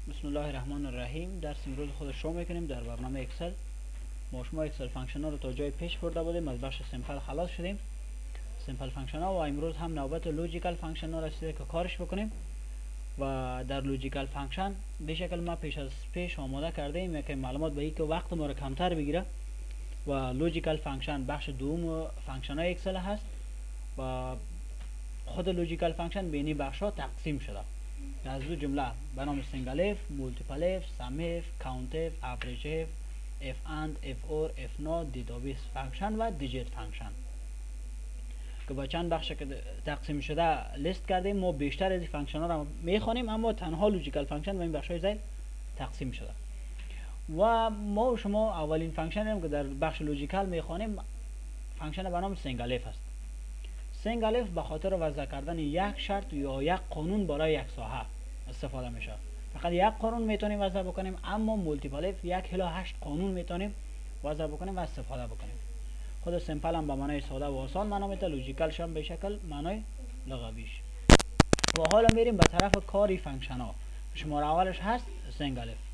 بسم الله الرحمن الرحیم. درس امروز خود شروع میکنیم در برنامه اکسل. ما شما اکسل فانکشن ها رو تا جای پیش برده بودیم، از بخش سیمپل خلاص شدیم. سیمپل فانکشن ها و امروز هم نوبت لوجیکال فانکشن ها رسیده که کارش بکنیم. و در لوجیکال فانکشن به شکل ما پیش آماده کرده ایم که معلومات به این که وقت ما رو کمتر بگیره. و لوجیکال فانکشن بخش دوم فانکشن های اکسل هست و خود لوجیکال فانکشن به این بخش ها تقسیم شده از دو جمله به نام سینگل اف، مولتیپل اف، سم اف، کاونت اف، اوریج اف، اف اند، اف اور، اف نات، دیتابیس فانکشن و دیجیت فانکشن که با چند بخش که تقسیم شده لیست کردیم. ما بیشتر از این فانکشن ها رو میخوانیم، اما تنها لوجیکال فانکشن و این بخش های زیل تقسیم شده. و ما شما اولین فانکشن هم که در بخش لوجیکال میخوانیم فانکشن به نام سینگل اف است. سینگل اف به خاطر وضع کردن یک شرط یا یک قانون برای یک ساحه استفاده میشه. فقط یک قانون میتونیم وضع بکنیم، اما مولتیپل اف 1 الی 8 قانون میتونیم وضع بکنیم و استفاده بکنیم. خود سیمپل هم به معنای ساده و آسان معنا میده، لوجیکالش هم به شکل معنای لغویش. و حالا میریم به طرف کاری فانکشن ها. شماره اولش هست سینگل اف.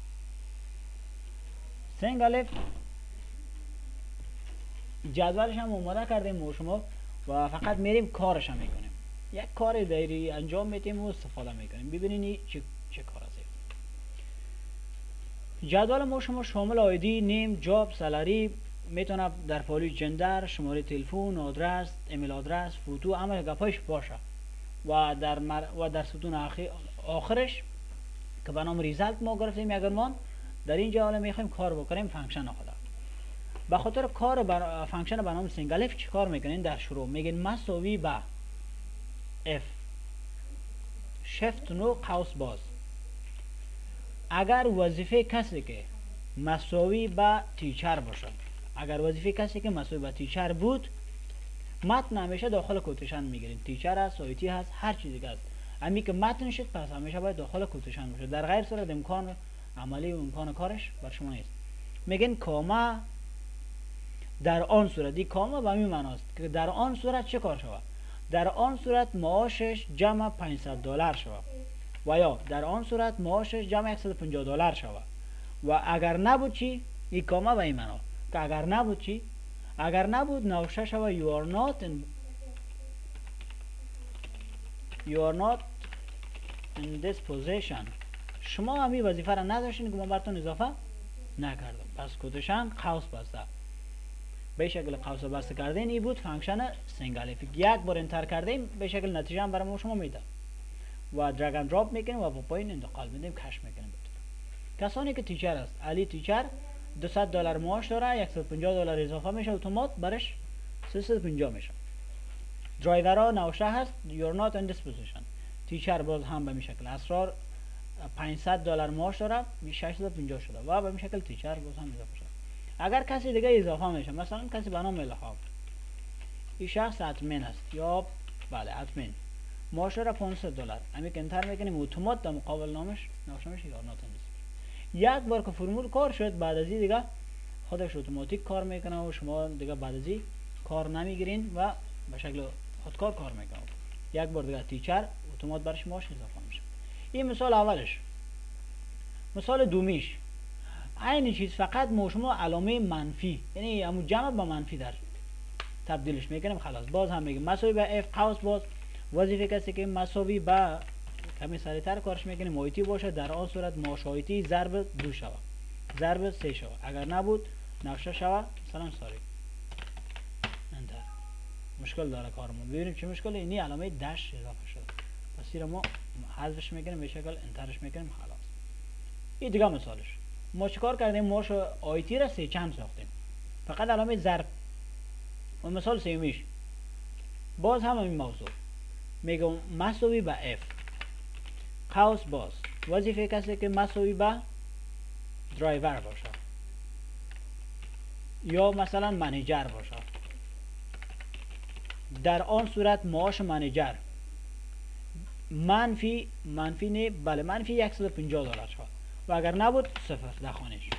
سینگل اف جدولش هم آماده کردیم ما شما و فقط میریم کارش هم میکنیم. یک کار دایری انجام میدیم و استفاده میکنیم. ببینید چه کار است. جدول ما شما شامل آیدی، نیم، جاب، سالری میتونه در پالی جندر، شماره تلفن، آدرس، ایمیل آدرس، فوتو، اما گپایش باشه. و در ستون آخرش که به نام ریزالت ما گرفتیم یک عنوان. در اینجا حالا میخوایم کار بکنیم فانکشن خدا. به خاطر کار فانکشن به نام سینگل اف چیکار میکنین؟ در شروع میگین مساوی به اف شفت نو قوس باز. اگر وظیفه کسی که مساوی به تیچر باشه، اگر وظیفه کسی که مساوی به تیچر بود، متن همیشه داخل کوتیشن میگیرین. تیچر هست، آیتی هست، هر چیزی دیگه است. امی که متن شد پس همیشه باید داخل کوتیشن باشه. در غیر صورت امکان عملی و امکان کارش بر شما نیست. میگین کاما در آن صورت، دی کاما به همین معناست که در آن صورت چه کار شود؟ در آن صورت معاشش جمع $500 شود و یا در آن صورت معاشش جمع $150 شود. و اگر نبود چی؟ این کاما به این معنا که اگر نبود چی؟ اگر نبود نوشته شود you are not in this position. شما همین وظیفه را نداشتین که ما براتون اضافه نکردم. پس کوتشن قوس بسته. به شکل قوس بسته کردین این بود فانکشن سینگل اف. یک بار انتر کردیم به شکل نتیجه هم برای شما میده و درگ اند دراپ میکنیم و با پایین انتقال میدیم، کش میکنیم. کسانی که تیچر است، علی تیچر $200 معاش داره، $150 اضافه میشه اتومات برش 350 میشه. درایورها نوشته هست you're not in this position. تیچر باز هم به این شکل. اسرار $500 معاش داره، 650 شده و به این شکل تیچر باز هم اضافه شده. اگر کسی دیگه اضافه میشه، مثلا کسی به نام الهام، این شخص ادمین است یا بله ادمین، معاش داره $500. همین که انتر میکنیم اتومات در مقابل نامش نوشته میشه you're not in this. یک بار که فرمول کار شد، بعد از این دیگه خودش اتوماتیک کار میکنه و شما دیگه بعد از این کار نمیگیرین و به شکل خودکار کار میکنه. یک بار دیگه تیچر اتومات برش معاش اضافه میشه. این مثال اولش. مثال دومیش عین چیز، فقط ما شما علامه منفی، یعنی همون جمع با منفی در تبدیلش میکنیم. خلاص باز هم میگیم مساوی به اف قوس باز. وظیفه کسی که مساوی به کمی سریعتر کارش میکنیم آیتی باشه، در آن صورت معاش آیتی ضرب 2 شود، ضرب 3 شود. اگر نبود نقشه شود مثلا ساری انتر. مشکل داره کارمون. ببینیم چه مشکلی. اینی علامه داش اضافه شده، پس این ما حذفش میکنیم به شکل انترش میکنیم. خلاص این دیگه مثالش. ما چیکار کردیم؟ معاش آیتی را 3 چند ساختیم، فقط علامه ضرب. و مثال سومیش باز هم این موضوع، میگم مساوی به اف قوس باز. وظیفه کسی که مساوی به درایور باشه یا مثلا منیجر باشه، در آن صورت معاش منیجر منفی نه بله منفی $150 شد و اگر نبود صفر دخانش.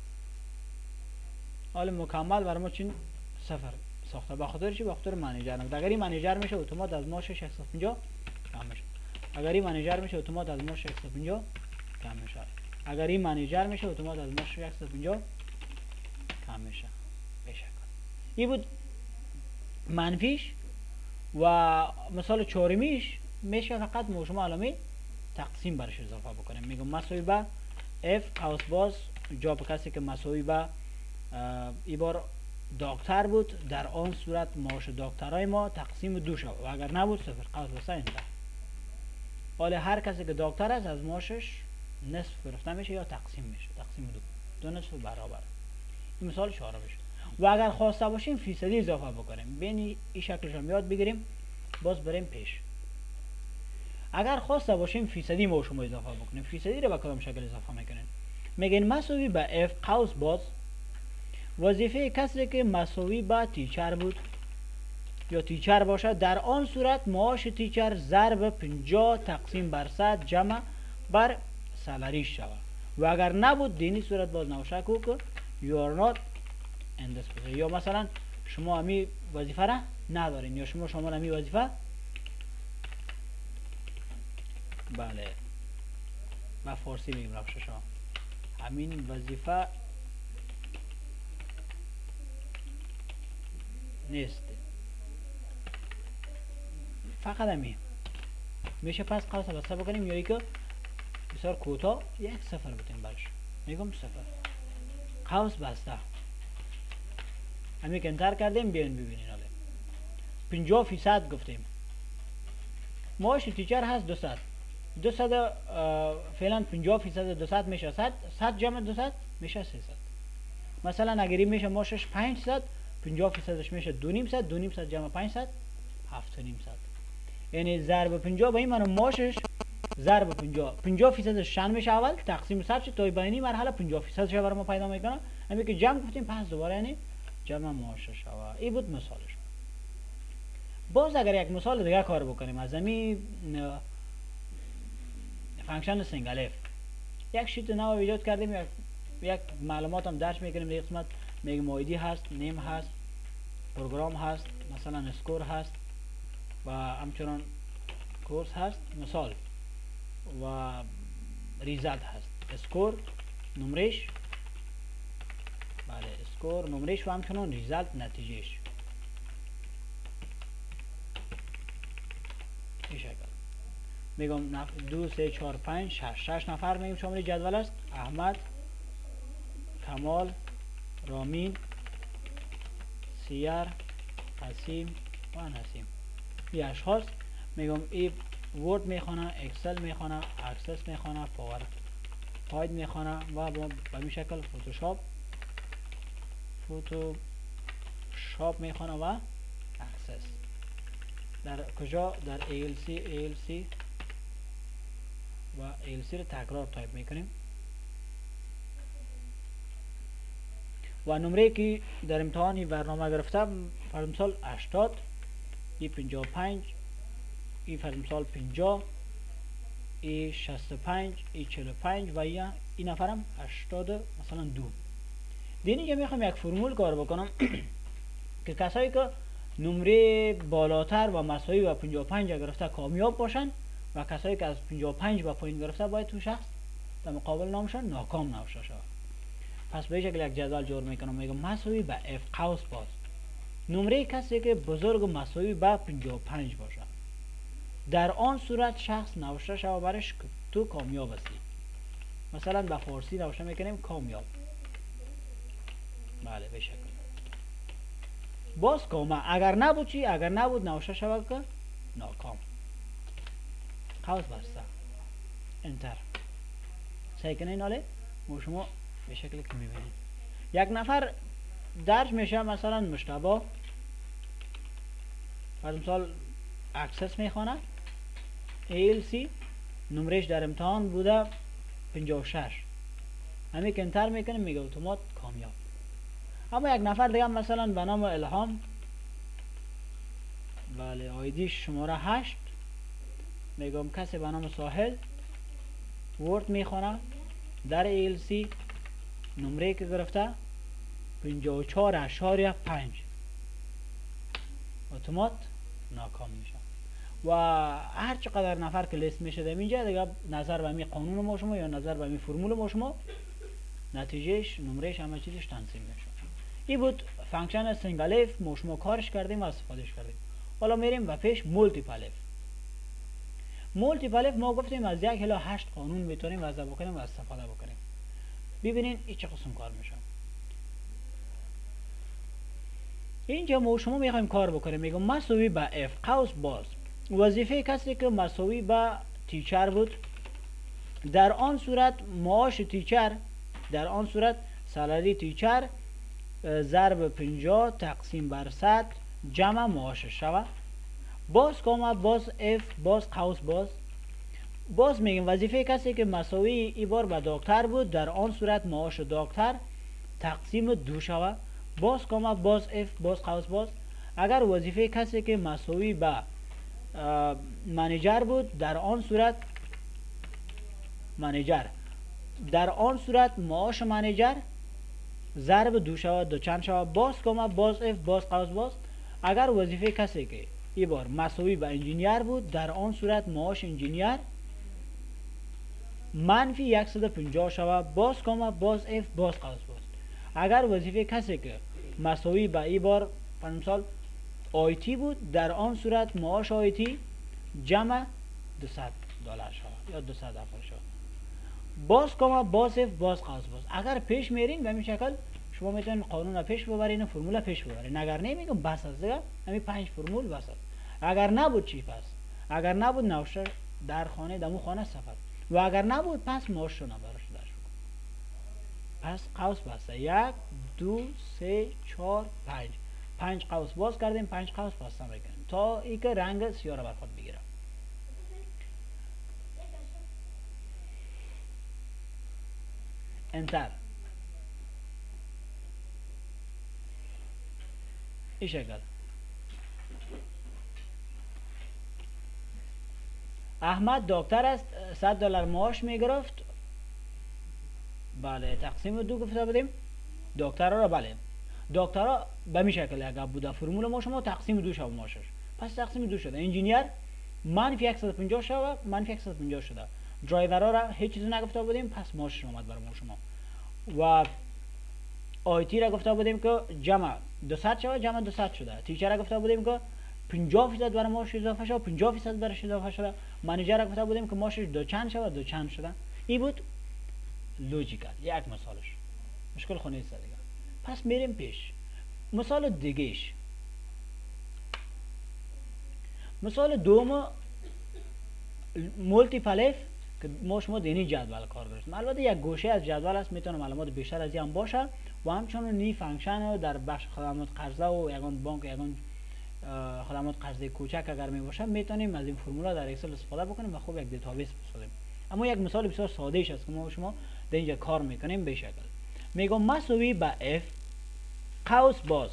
حالا مکمل برای ما چین صفر ساخته. به خاطر چی؟ به خاطر منیجر. اگر این منیجر میشه اتومات از معاشش 150 کم میشه. اگر این منیجر میشه اتومات از معاش 150 کم میشه. اگر این منیجر میشه اتومات از ماش 150 کم میشه. بشه این بود منفیش. و مثال چهارمیش میشه فقط ما شما علامه تقسیم برش اضافه بکنیم. میگم مساوی به f قوس باز جا به کسی که مساوی به ای بار دکتر بود، در آن صورت معاش دکترای ما تقسیم 2 شود و اگر نبود صفر. قوس بسته انتر. حالا هر کسی که دکتر است از معاشش نصف گرفته میشه یا تقسیم میشه. تقسیم 2 نصف برابر. این مثال 4 بشه. و اگر خواسته باشیم فیصدی اضافه بکنیم. بین این شکلش هم یاد بگیریم باز بریم پیش. اگر خواسته باشیم فیصدی ما شما اضافه بکنیم. فیصدی رو به کدام شکل اضافه میکنیم؟ میگین مساوی به f قوس باز وظیفه کسی که مساوی به تیچر بود یا تیچر باشد، در آن صورت معاش تیچر ضرب 50 تقسیم بر 100 جمع بر سالریش شود. و اگر نبود دینی صورت باز نوشته کو که you are not in this position. یا مثلا شما همی وظیفه را ندارین یا شما همی وظیفه بله با فارسی میگم روش شما همین وظیفه نیست. فقط همین میشه. پس قوس بسته بکنیم یا ای که بسیار کوتاه 1 صفر بتیم برش. میگم صفر قوس بسته. همین که انتر کردیم بیاین ببینین. حالا 50% گفتیم معاش تیچر هست 200 فعلا 50% 200 میشه 100 جمع 200 میشه 300. مثلا اگر این میشه معاشش 500 50%ش میشه 2.5 جمع 500 7.5. یعنی ضرب 50 به این معنی معاشش ضرب 50% شن میشه اول تقسیم 100 شد تا بینی مرحله 50% برای ما پیدا میکنه. همین که جمع گفتیم پس دوباره یعنی جمع معاشش شود. این بود مثالش. باز اگر یک مثال دیگه کار بکنیم از همین فانکشن سینگل اف یک شیت نو ایجاد کردیم. یک معلومات هم درج میکنیم. در قسمت میگم آیدی هست، نیم هست، پروگرام هست، مثلا اسکور هست و همچنان کورس هست مثال و ریزالت هست. اسکور نمرش بله اسکور نمرش و همچنان ریزالت نتیجهش. این شکل میگم 2 3 4 5 6 نفر میگم شامل جدول است. احمد، کمال، رامین، سیر، حسیم و نسیم. این اشخاص میگم ای ورد میخوانه، اکسل میخوانه، اکسس میخوانه، پاور پاید میخوانه و به این شکل فوتوشاپ میخوانه و اکسس. در کجا؟ در ALC و ALC رو تکرار تایپ میکنیم. و نمره که در امتحانی برنامه گرفته فرض مثال 80 ای 55 ای فرض مثال 50 ای 65 ای 45 و این نفرم 80 مثلا 2. دین اینجا میخوام یک فرمول کار بکنم که کسایی که نمره بالاتر و مساوی با 55 گرفته کامیاب باشن و کسایی که از 55 و پایین گرفته باید تو شخص در مقابل نامشان ناکام نوشته شود. پس به شکل یک جدول جور میکنم. میگم مساوی به f قوس باز نمره کسی که بزرگ مساوی به 55 باشه، در آن صورت شخص نوشته شود برش که تو کامیاب هستی. مثلا به فارسی نوشته میکنیم کامیاب. بله به شکل باز کامه. اگر نبود چی؟ اگر نبود نوشته شود که ناکام. قوس بسته انتر. سعی کنین حاله و شما به شکلی که میبینید یک نفر درج میشه مثلا مشتبه فرض مثال اکسس میخوانه ALC نمرش در امتحان بوده 56 همین که انتر میکنه میگه اتومات کامیاب. اما یک نفر دیگه مثلا به نام الهام بله آیدی شماره 8 میگم کسی به نام ساحل ورد میخوانه در ALC نمره که گرفته 54.5 اتومات ناکام میشه. و هر چقدر نفر که لیست میشه در اینجا دیگه نظر به می قانون ما شما یا نظر به می فرمول ما شما نتیجهش نمرهش همه چیزش تنظیم میشه. این بود فانکشن سینگل اف ما شما کارش کردیم و استفادهش کردیم. حالا میریم و پیش مولتیپل اف. مولتیپل اف ما گفتیم از 1 الی 8 قانون میتونیم وضع بکنیم و استفاده بکنیم. ببینین این چه قسم کار میشه. اینجا ما شما میخوایم کار بکنیم، میگم مساوی به اف قوس باز وظیفه کسی که مساوی به تیچر بود، در آن صورت معاش تیچر، در آن صورت سالری تیچر ضرب 50 تقسیم بر 100 جمع معاشش شود. باز کاما باز اف باز قوس باز میگیم وظیفه کسی که مساوی ای بار به دکتر بود، در آن صورت معاش دکتر تقسیم 2 شود. باز کاما باز اف باز قوس اگر وظیفه کسی که مساوی به منیجر بود، در آن صورت منیجر، در آن صورت معاش منیجر ضرب 2 شود، 2 چند شود. باز کاما باز اف باز قوس اگر وظیفه کسی که ای بار مساوی به انجینیر بود، در آن صورت معاش انجینیر منفی 150 شود. باز کاما باز اف باز قوس اگر وظیفه کسی که مساوی به ای بار مثال آیتی بود، در آن صورت معاش آیتی جمع $200 شود یا 200 افغان شود. باز کاما باز اف باز قوس اگر پیش میرین به این شکل شما میتونید قانون پیش ببرین و فرمول پیش ببرین. اگر نمیگم بس است دیگه، همین 5 فرمول بس است. اگر نبود چی پس؟ اگر نبود نوشته در خانه دمو خانه سفر و اگر نبود پس معاش رو نبرش داشت. پس قوس بسته 1 2 3 4 5 قوس باز کردیم، 5 قوس بسته میکنیم تا ای که رنگ سیاه را بر خود بگیره. انتر این شکل. احمد دکتر است، $100 معاش میگرفت. بله تقسیم 2 گفته بودیم دکترها را. بله دکترها به می شکل اگر بوده فرمول ما شما تقسیم 2 شد معاشش، پس تقسیم 2 شده. انجینیر منفی 150 شد، منفی 150 شده. درایورها را هیچ چیزی نگفته بودیم، پس معاشش اومد برای ما شما. و آیتی را گفته بودیم که جمع 200 شد، جمع 200 شده. تیچر را گفته بودیم که 50% برای معاش اضافه شد، 50% برش اضافه شده. منیجر را گفته بودیم که معاشش 2 چند شد، 2 چند شده. این بود لوجیکال یک مثالش، مشکل خونه است دیگه. پس میریم پیش مثال دیگهش. مثال دوم مولتیپل اف که ما شما دینی جدول کار داشتیم. البته یک گوشه از جدول است، میتونه معلومات بیشتر از این هم باشه و همچنین نی فانکشن در بخش خدمات قرضه و یگان بانک یگان خدمات قرضه کوچک اگر می باشه میتونیم از این فرمولا در اکسل استفاده بکنیم و خوب یک دیتابیس بسازیم. اما یک مثال بسیار ساده است که ما شما در اینجا کار میکنیم. به شکل میگم مساوی به اف قوس باز.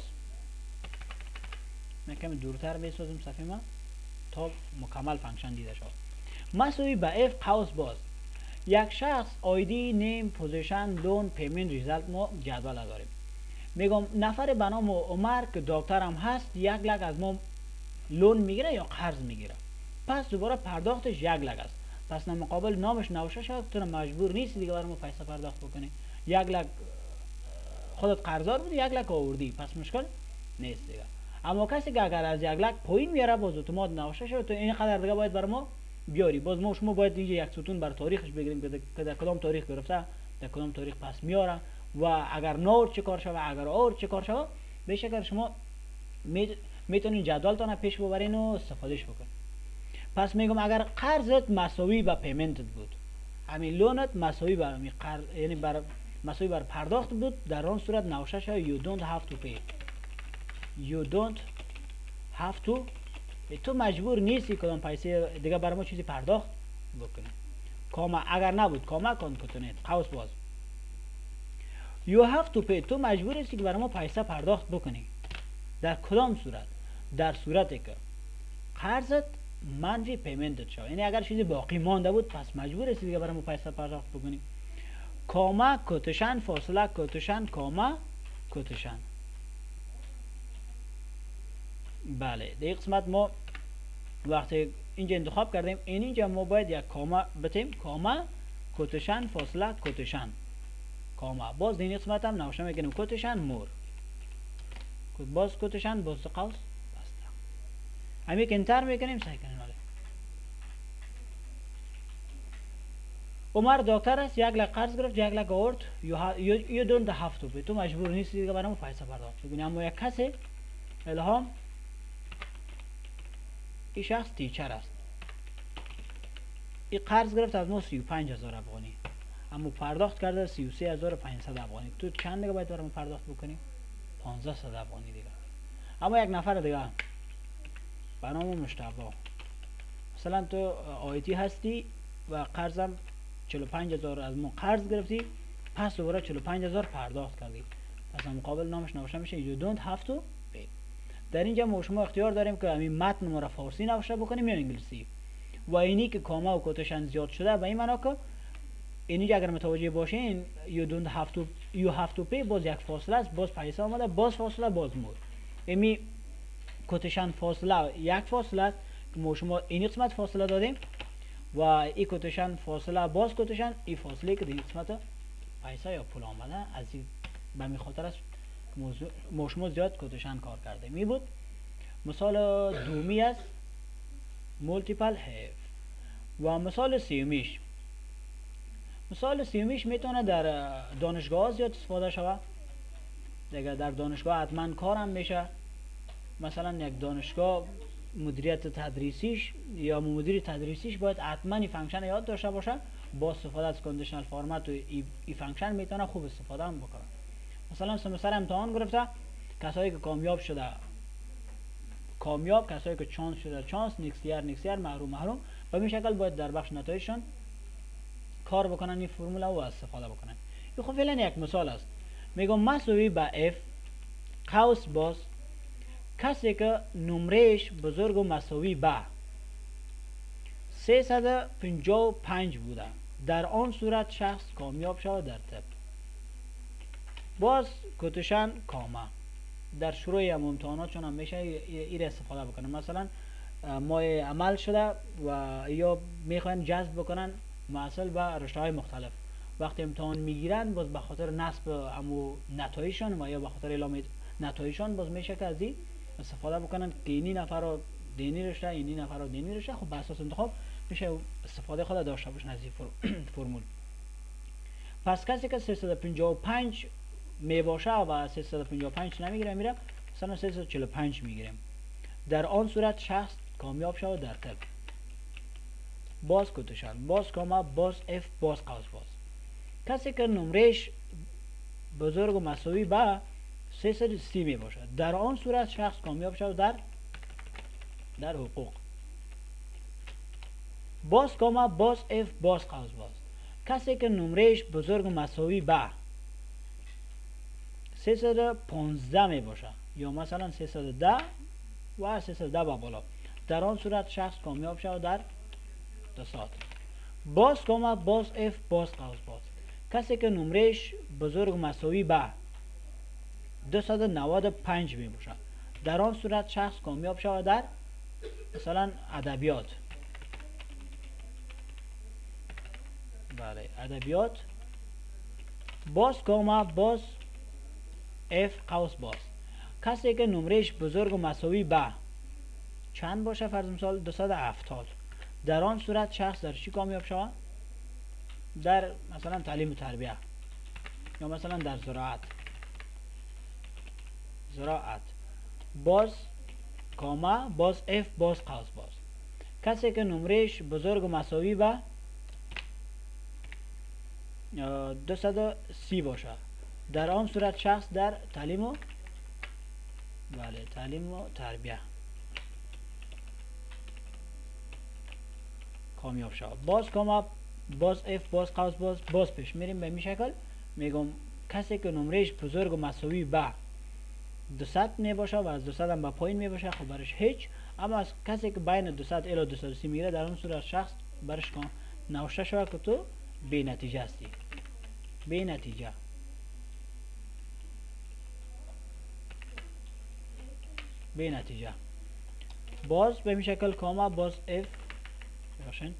من کمی دورتر بسازیم صفحه ما تا مکمل فانکشن دیده شود. مساوی به اف قوس باز. یک شخص آیدی نیم پوزیشن لون پیمنت ریزالت ما جدول داریم. میگم نفر به نام عمر که دکتر هم هست 1 لک از ما لون میگیره یا قرض میگیره، پس دوباره پرداختش 1 لک است. پس مقابل نامش نوشته شد تو مجبور نیستی دیگه برای ما پیسه پرداخت بکنی. 1 لک خودت قرضدار بودی 1 لک آوردی، پس مشکل نیست دیگه. اما کسی که اگر از 1 لک پایین میاره باز اتومات نوشته شد تو اینقدر دیگه باید برای ما بیاری. باز ما شما باید اینجا یک ستون بر تاریخش بگیریم که در کدام تاریخ گرفته، در کدام تاریخ پس میاره و اگر نور چه کار شوه، اگر اور چه کار شوه. به شکل شما میتونین جدولتان پیش ببرین و استفادهش بکنین. پس میگم اگر قرضت مساوی به پیمنتت بود، همین لونت مساوی بر یعنی بر مساوی بر پرداخت بود، در آن صورت نوشته شد you don't have to pay. you don't have to. تو مجبور نیستی کدام پیسه دیگه برای ما چیزی پرداخت بکنی. کاما اگر نبود کاما کن کنید قوس باز. you have to pay تو مجبور هستی که برای ما پیسه پرداخت بکنی. در کدام صورت؟ در صورتی که قرضت منفی پیمنتت شد، یعنی اگر چیزی باقی مانده بود پس مجبور هستی دیگه برای ما پیسه پرداخت بکنی. کاما کوتشن فاصله کوتشن کاما کوتشن. بله در قسمت ما وقتی اینجا انتخاب کردیم اینجا ما باید یک کاما بتیم، کاما کوتشن فاصله کوتشن کاما. باز این قسمت هم نوشته میکنیم کوتشن مور، باز کوتشن باز قوس بسته. همین که انتر میکنیم سعی کنیم. عمر دکتر است، 1 لک قرض گرفت، 1 لک آورد، you don't have to pay. تو مجبور نیستی دیگه برام پیسه پرداخت کنی. اما یک کسی الهام، این شخص تیچر است، این قرض گرفت از ما 35,000 افغانی، اما پرداخت کرده 33,500 افغانی. تو چند دیگه باید برام پرداخت بکنی؟ 1500 افغانی دیگه. اما یک نفر دیگه به نام مشتبه، مثلا تو آیتی هستی و قرضم 45,000 از ما قرض گرفتی، پس دوباره 45,000 پرداخت کردی، پس مقابل نامش نوشته میشه you don't have to pay. در اینجا ما شما اختیار داریم که همین متن ما را فارسی نوشته بکنیم یا انگلیسی. و اینی که کاما و کوتشن زیاد شده به این معنی که اینجا اگر متوجه باشین you have to pay باز یک فاصله است، باز پیسه آمده، باز فاصله، باز مور. امی کوتشن فاصله یک فاصله است که ما شما این قسمت فاصله دادیم و این کوتشن فاصله باز کوتشن این فاصله که در قسمت پیسه یا پول آمده از این به می خاطر است که ما شما زیاد کوتشن کار کرده. می بود مثال دومی است مولتیپل هیف. و مثال سیومیش، مثال سیومیش میتونه در دانشگاه زیاد استفاده شود دیگه. در دانشگاه حتما کار هم میشه، مثلا یک دانشگاه مدیریت تدریسیش یا مدیر تدریسیش باید حتما این فانکشن یاد داشته باشه. با استفاده از کندیشنال فرمت و این فانکشن میتونه خوب استفاده هم بکنه. مثلا سمستر امتحان گرفته، کسایی که کامیاب شده کامیاب، کسایی که چانس شده چانس، نیکس ایر محروم. به این شکل باید در بخش نتایجشان کار بکنن، این فرموله رو استفاده بکنن. این خب فعلا یک مثال است. میگم مساوی به f قوس باز کسی که نمرهش بزرگ و مساوی به 355 بوده، در آن صورت شخص کامیاب شود در طب. باز کوتشن کاما در شروع امتحانات چون هم میشه این استفاده بکنن. مثلا مایه عمل شده و یا میخواین جذب بکنن محصل به رشته های مختلف، وقتی امتحان میگیرن باز به خاطر نصب امو نتایجشان و یا به خاطر اعلام نتایجشان باز میشه که از این استفاده بکنن که اینی نفر رو دینی رشته، اینی نفر رو دینی رشته. خب به اساس انتخاب میشه استفاده خود داشته باشن از این فرمول. پس کسی که 355 میباشه و 355 نمیگیره میره مثلا 345 میگیریم، در آن صورت شخص کامیاب شود در طب. باز کوتشن باز کاما باز اف باز قوس باز کسی که نمرهش بزرگ و مساوی به 330 می باشد، در آن صورت شخص کامیاب شود در حقوق. باز کاما باز اف باز قوس باز کسی که نمرهش بزرگ و مساوی به 315 می باشد یا مثلا 310 و 310 به بالا، در آن صورت شخص کامیاب شود در دسات. باز کاما باز اف باز قوس باز کسی که نمرهش بزرگ و مساوی به 295 می باشد، در آن صورت شخص کامیاب شود در مثلا ادبیات. بله ادبیات. باز کاما باز اف قوس باز کسی که نمرهش بزرگ و مساوی به چند باشه، فرض مثال 270، در آن صورت شخص در چی کامیاب شود؟ در مثلا تعلیم و تربیه یا مثلا در زراعت. باز کاما باز اف باز قوس باز کسی که نمرهش بزرگ و مساوی به 230 باشه، در آن صورت شخص در تعلیم و تربیه کامیاب شود. باز کاما باز اف باز قوس باز پیش میریم به این شکل. میگم کسی که نمرهش بزرگ و مساوی به 200 می باشه و از 200 هم به پایین می باشه خب برش هیچ. اما از کسی که بین 200 الی 230 میره در اون صورت شخص برش نوشته شود که تو بی نتیجه هستی. بی نتیجه. باز به این شکل کاما باز اف باشین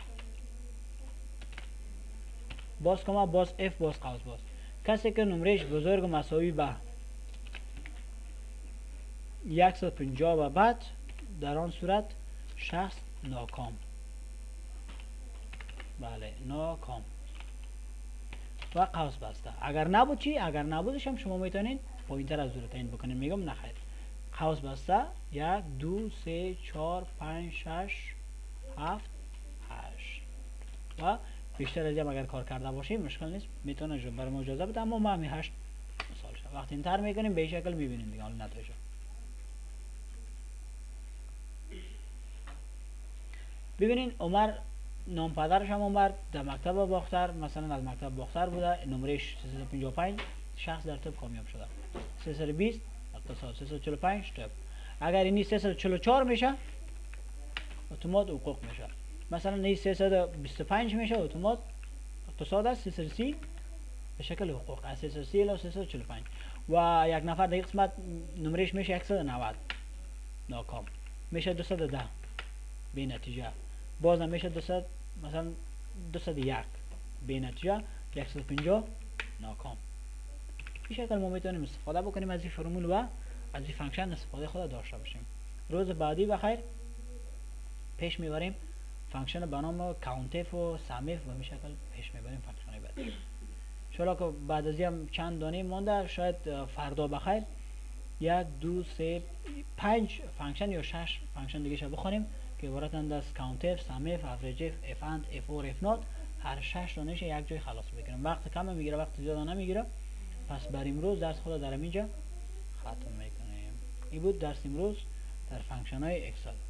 باز کاما باز اف باز قوس باز. کسی که نمرش بزرگ مساوی به 150 و بعد در آن صورت شخص ناکام. بله ناکام و قوس بسته. اگر نبود چی؟ اگر نبودش هم شما میتونین پایین تر از دور تعیین بکنین. میگم نخیر قوس بسته 1 2 3 4 5 6 7 8 و بیشتر از این اگر کار کرده باشیم مشکل نیست، میتونه برای ما اجازه بده، اما ما همین 8 مثال شد. وقتی اینتر میکنیم به این شکل میبینیم دیگه. حالا نتایج ببینین. عمر نام پدرش هم عمر، در مکتب باختر مثلا از مکتب باختر بوده، نمرش 355 شخص در طب کامیاب شده. 320 اقتصاد 345 طب. اگر اینی 344 میشه اتومات حقوق میشه. مثلا این 325 میشه اتومات اقتصاد است. 330 به شکل حقوق از 330 الی 345 و یک نفر در قسمت نمرش میشه 190 ناکام، میشه 210 بی نتیجه، باز میشه 200 مثلا 201 بی نتیجه، 150 ناکام. این شکل ما میتونیم استفاده بکنیم از این فرمول و از این فانکشن استفاده خود داشته باشیم. روز بعدی بخیر پیش میبریم فانکشن به نام کاونتف و سمیف و به شکل پیش میبریم فانکشن بعدی. چرا که بعد از این چند دانه مونده، شاید فردا بخیر 1 2 3 5 فانکشن یا 6 فانکشن دیگه شو بخونیم که عبارتند از کاونتف، سمیف، افریج، اف اند، اف اور، اف نات. هر 6 دانهش یک جای خلاص بگیریم. وقت کم میگیره، وقت زیاد نمیگیره. پس بر امروز درس خود در اینجا ختم میکنیم. این بود درس امروز در فانکشن های اکسل.